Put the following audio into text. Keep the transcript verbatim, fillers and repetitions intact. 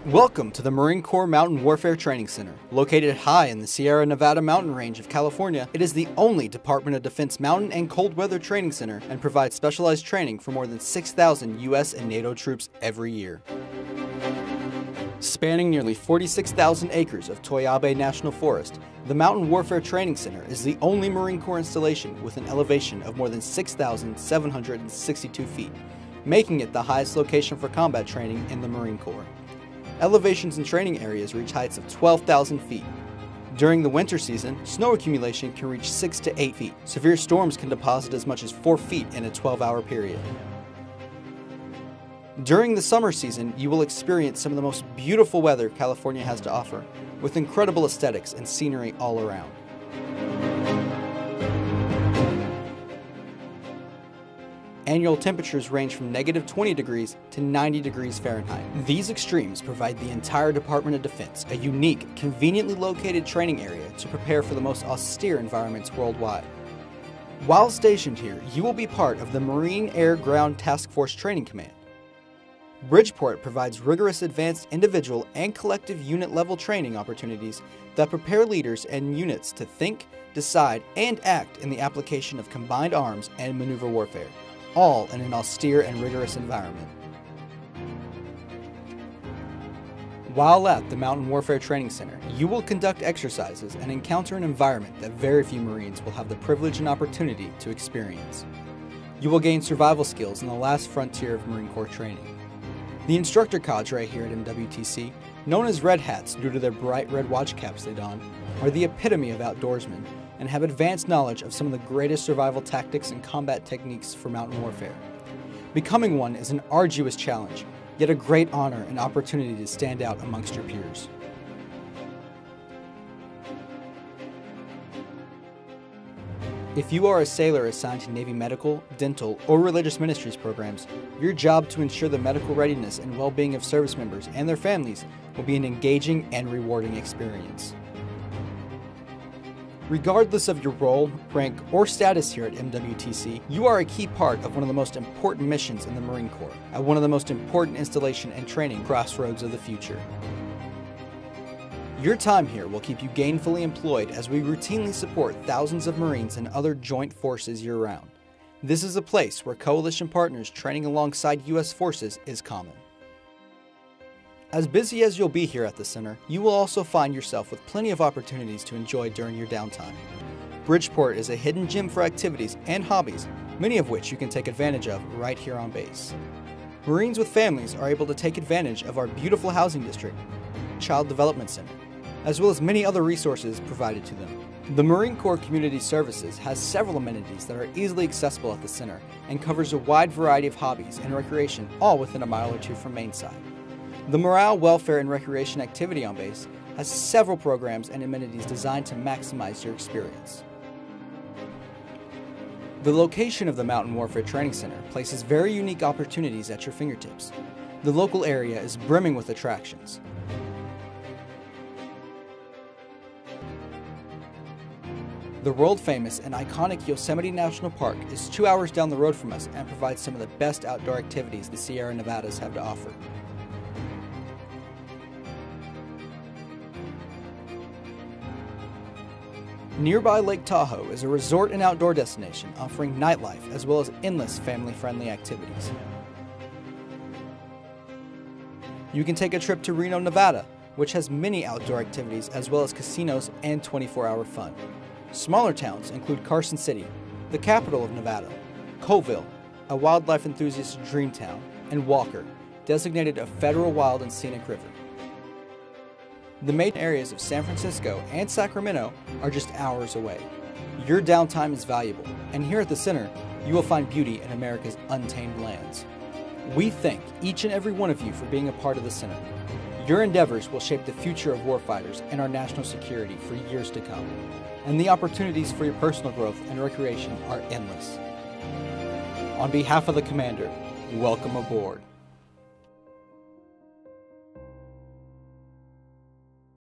Welcome to the Marine Corps Mountain Warfare Training Center. Located high in the Sierra Nevada mountain range of California, it is the only Department of Defense mountain and cold weather training center and provides specialized training for more than six thousand U S and NATO troops every year. Spanning nearly forty-six thousand acres of Toyabe National Forest, the Mountain Warfare Training Center is the only Marine Corps installation with an elevation of more than six thousand seven hundred sixty-two feet, making it the highest location for combat training in the Marine Corps. Elevations and training areas reach heights of twelve thousand feet. During the winter season, snow accumulation can reach six to eight feet. Severe storms can deposit as much as four feet in a twelve hour period. During the summer season, you will experience some of the most beautiful weather California has to offer, with incredible aesthetics and scenery all around. Annual temperatures range from negative twenty degrees to ninety degrees Fahrenheit. These extremes provide the entire Department of Defense a unique, conveniently located training area to prepare for the most austere environments worldwide. While stationed here, you will be part of the Marine Air Ground Task Force Training Command. Bridgeport provides rigorous advanced individual and collective unit level training opportunities that prepare leaders and units to think, decide, and act in the application of combined arms and maneuver warfare, all in an austere and rigorous environment. While at the Mountain Warfare Training Center, you will conduct exercises and encounter an environment that very few Marines will have the privilege and opportunity to experience. You will gain survival skills in the last frontier of Marine Corps training. The instructor cadre here at M W T C, known as Red Hats due to their bright red watch caps they don, are the epitome of outdoorsmen and have advanced knowledge of some of the greatest survival tactics and combat techniques for mountain warfare. Becoming one is an arduous challenge, yet a great honor and opportunity to stand out amongst your peers. If you are a sailor assigned to Navy medical, dental, or religious ministries programs, your job to ensure the medical readiness and well-being of service members and their families will be an engaging and rewarding experience. Regardless of your role, rank, or status here at M W T C, you are a key part of one of the most important missions in the Marine Corps, at one of the most important installation and training crossroads of the future. Your time here will keep you gainfully employed as we routinely support thousands of Marines and other joint forces year-round. This is a place where coalition partners training alongside U S forces is common. As busy as you'll be here at the center, you will also find yourself with plenty of opportunities to enjoy during your downtime. Bridgeport is a hidden gem for activities and hobbies, many of which you can take advantage of right here on base. Marines with families are able to take advantage of our beautiful housing district, Child Development Center, as well as many other resources provided to them. The Marine Corps Community Services has several amenities that are easily accessible at the center and covers a wide variety of hobbies and recreation, all within a mile or two from Mainside. The Morale, Welfare, and Recreation Activity on base has several programs and amenities designed to maximize your experience. The location of the Mountain Warfare Training Center places very unique opportunities at your fingertips. The local area is brimming with attractions. The world-famous and iconic Yosemite National Park is two hours down the road from us and provides some of the best outdoor activities the Sierra Nevadas have to offer. Nearby Lake Tahoe is a resort and outdoor destination offering nightlife as well as endless family-friendly activities. You can take a trip to Reno, Nevada, which has many outdoor activities as well as casinos and twenty-four hour fun. Smaller towns include Carson City, the capital of Nevada, Colville, a wildlife enthusiast's dream town, and Walker, designated a federal wild and scenic river. The main areas of San Francisco and Sacramento are just hours away. Your downtime is valuable, and here at the center, you will find beauty in America's untamed lands. We thank each and every one of you for being a part of the center. Your endeavors will shape the future of warfighters and our national security for years to come, and the opportunities for your personal growth and recreation are endless. On behalf of the Commander, welcome aboard.